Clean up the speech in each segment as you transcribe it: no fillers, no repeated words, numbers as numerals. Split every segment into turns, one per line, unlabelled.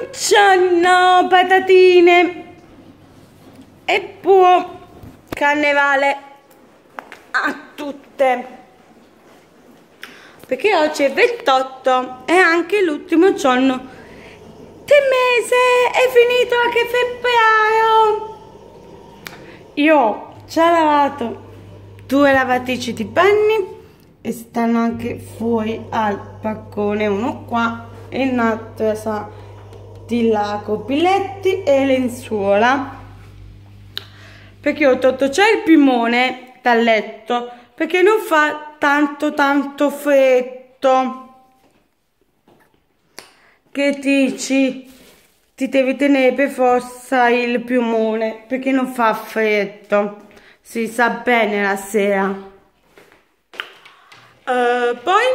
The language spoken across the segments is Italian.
Buongiorno patatine e buon carnevale a tutte, perché oggi è 28 e anche l'ultimo giorno del mese, è finito anche febbraio. Io ho già lavato 2 lavatrici di panni e stanno anche fuori al balcone, uno qua e un altro sa di là, copiletti e lenzuola, perché ho tolto già il piumone dal letto perché non fa tanto freddo. Che dici? Ti devi tenere per forza il piumone perché non fa freddo, si sa bene la sera. Poi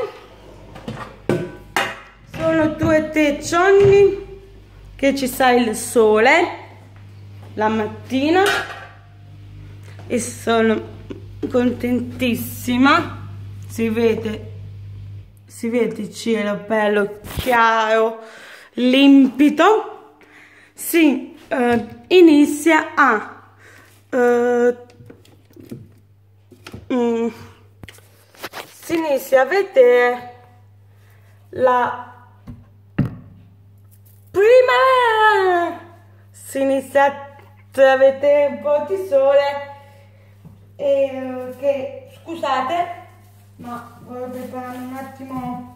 sono 2 o 3 giorni che ci sta il sole la mattina e sono contentissima. Si vede il cielo bello chiaro, limpido. Si inizia a si inizia a vedere la primavera, si inizia a vedere un po' di sole e che, scusate, ma voglio preparare un attimo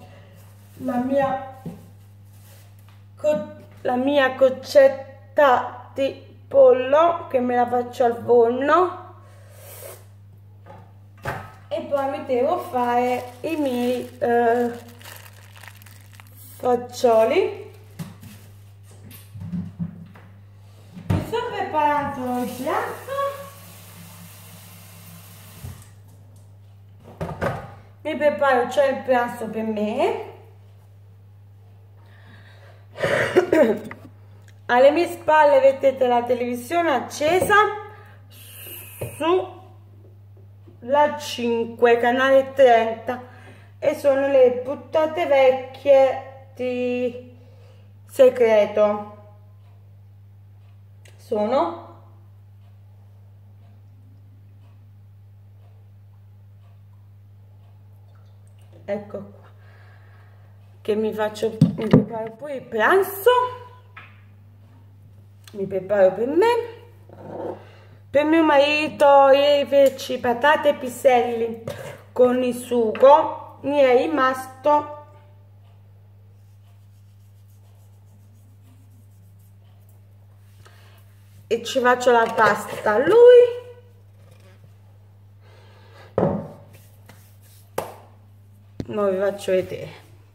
la mia coccetta di pollo, che me la faccio al forno, e poi mi devo fare i miei fagioli. Sto preparando il piatto, mi preparo già il pranzo per me. Alle mie spalle vedete la televisione accesa sulla 5, canale 30, e sono le puntate vecchie di Segreto. Ecco qua, che mi preparo poi il pranzo, mi preparo per me, per mio marito. Ieri feci patate e piselli con il sugo, mi è rimasto e ci faccio la pasta a lui. Ora vi faccio vedere.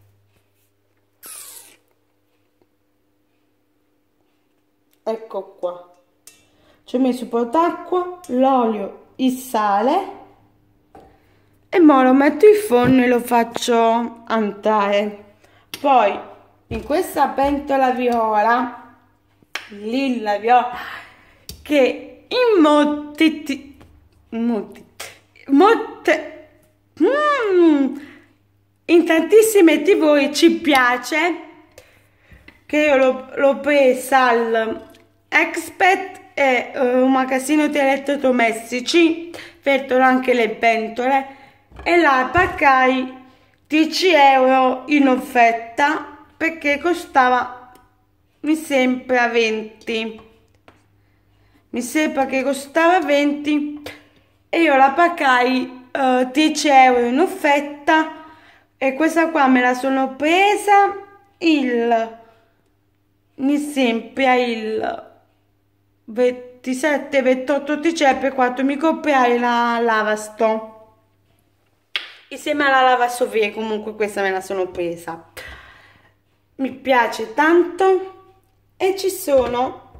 Ecco qua, ci ho messo un po' d'acqua, l'olio, il sale e ora lo metto in forno e lo faccio andare. Poi in questa pentola viola, lilla viola, che in in tantissime di voi ci piace, che io l'ho presa al Expert, è un magazzino di elettrodomestici, vedono anche le pentole, e la pagai 10 euro in offerta perché costava, mi sembra 20, mi sembra che costava 20 e io la pagai 10 euro in offerta. E questa qua me la sono presa mi sembra il 27-28 dicembre, quando mi comprai la Lavastone insieme alla lavastoviglie. Comunque questa me la sono presa, mi piace tanto. E ci sono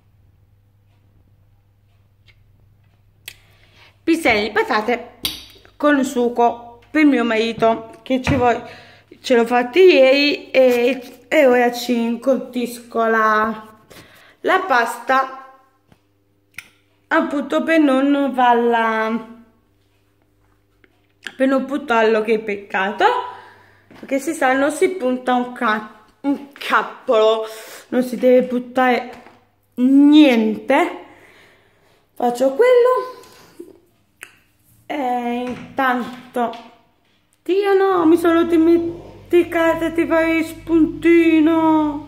piselli di patate con sugo per mio marito, che ce l'ho fatti ieri, e ora ci incontisco la pasta, appunto per non buttarlo, che è peccato, perché si sa, non si punta un cappolo non si deve buttare niente. Faccio quello e intanto Dio no, mi sono dimenticata di fare il spuntino.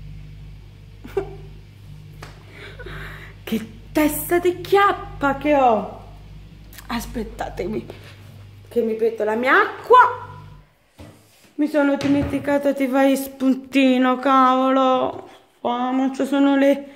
Che testa di chiappa che ho. Aspettatemi che mi metto la mia acqua. Mi sono dimenticata di fare il spuntino, cavolo. Ma sono le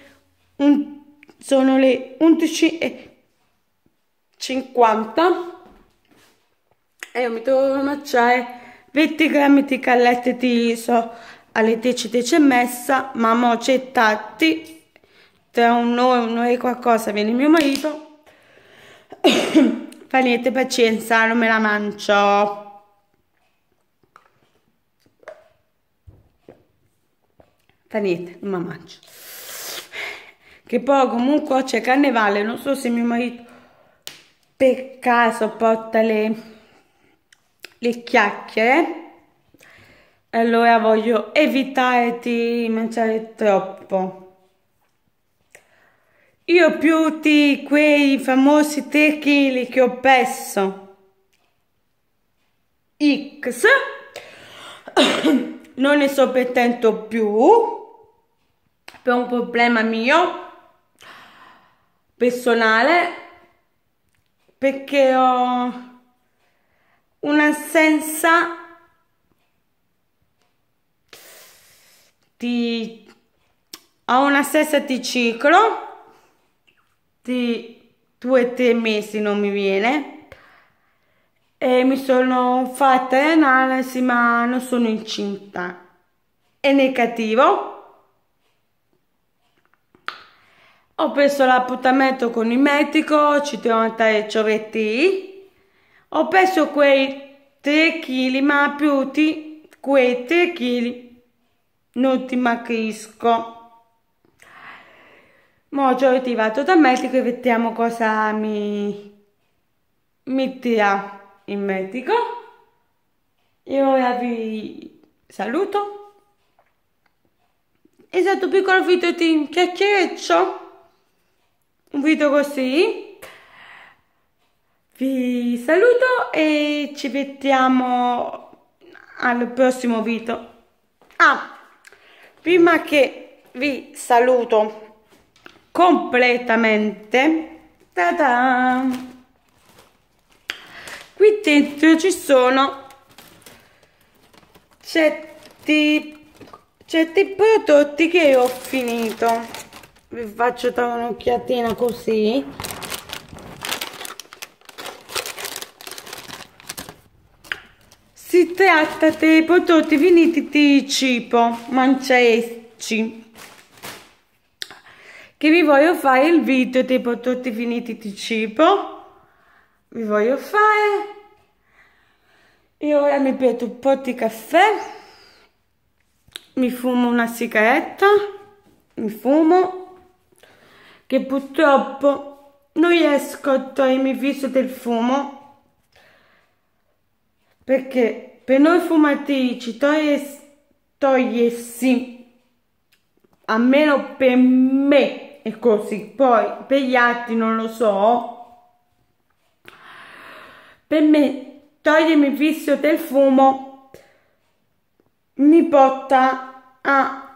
11:50 e io mi devo mangiare 20 grammi di gallette di riso alle 10, 10 e mezza, ma mo c'è tatti. Tra un'ora e qualcosa viene mio marito. Fa niente, pazienza, non me la mangio. Fa niente, non me la mangio. Che poi comunque c'è carnevale, non so se mio marito per caso porta le chiacchiere. Allora voglio evitare di mangiare troppo. Io più di quei famosi 3 kg che ho perso X non ne so per tanto più, per un problema mio personale, perché ho un'assenza di ciclo di 2-3 mesi, non mi viene, e mi sono fatta l'analisi ma non sono incinta, è negativo. Ho preso l'appuntamento con il medico, ci devo andare giovedì. Ho perso quei 3 kg, ma più di quei 3 kg non dimagrisco. Mo giovedì vado dal medico e vediamo cosa mi dirà il medico. E ora vi saluto. È stato un piccolo video di chiacchiereccio, un video così. Vi saluto e ci vediamo al prossimo video. Prima che vi saluto completamente, ta-da! Qui dentro ci sono certi prodotti che ho finito. Vi faccio dare un'occhiatina così. Si tratta dei prodotti finiti di cibo, mangiaesci, che vi voglio fare il video dei prodotti finiti di cibo. Vi voglio fare. E ora mi bevo un po' di caffè, mi fumo una sigaretta, che purtroppo non riesco a togliermi il viso del fumo, perché per noi fumatrici togliersi, almeno per me è così, poi per gli altri non lo so, per me togliermi il vizio del fumo mi porta a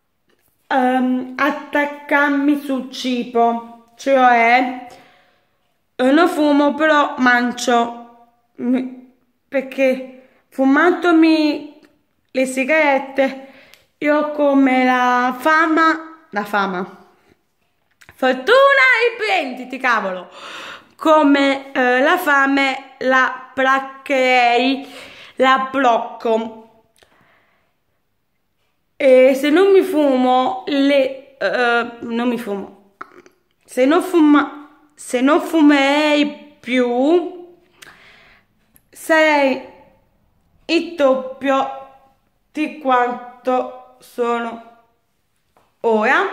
attaccarmi sul cibo, cioè non fumo però mangio, perché fumandomi le sigarette io ho come la fama, fortuna riprenditi cavolo, come la fame la placcherei, la blocco. E se non mi fumo se non fumerei più, sarei il doppio di quanto sono ora.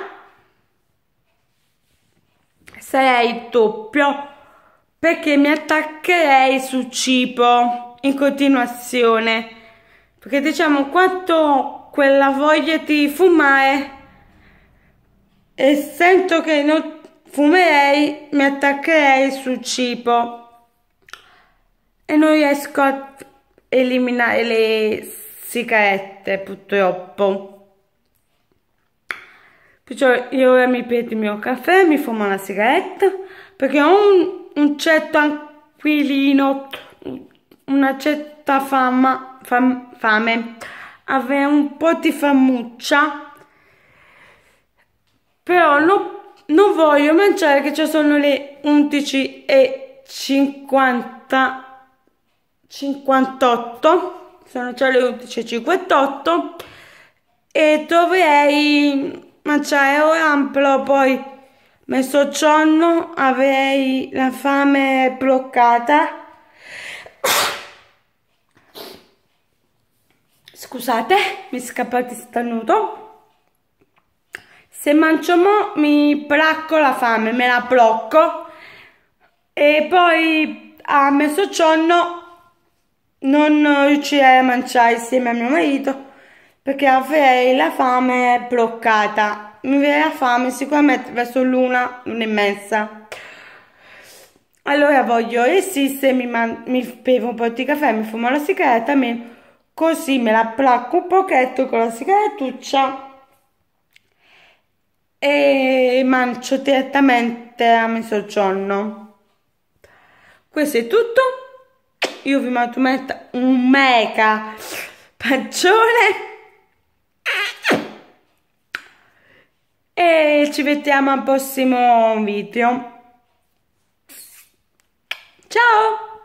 Sarei il doppio, perché mi attaccherei sul cibo in continuazione, perché diciamo quanto quella voglia di fumare e sento che non fumerei, mi attaccherei sul cibo e non riesco a eliminare le sigarette, purtroppo. Perciò io ora mi prendo il mio caffè, mi fumo una sigaretta, perché ho un certo inquilino, una certa fame, avere un po' di famuccia, però non voglio mangiare che ci sono le 11:58, sono già le 11:58 e dovrei mangiare ora, però poi mezzogiorno avrei la fame bloccata. Scusate, mi scappa di starnuto. Se mangio mo mi placco la fame, me la blocco e poi a mezzogiorno non riuscirei a mangiare insieme a mio marito perché avrei la fame bloccata. Mi viene la fame sicuramente verso l'1:30. Allora voglio resistere, mi bevo un po' di caffè, mi fumo la sigaretta, così me la placco un pochetto con la sigarettuccia e mangio direttamente a mezzogiorno. Questo è tutto. Io vi mando un mega bacione e ci vediamo al prossimo video. Ciao!